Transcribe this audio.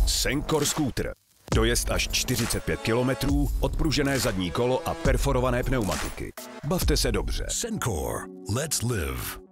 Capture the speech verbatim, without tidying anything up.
Sencor Scooter. Dojezd až čtyřicet pět kilometrů, odpružené zadní kolo a perforované pneumatiky. Bavte se dobře. Sencor. Let's live.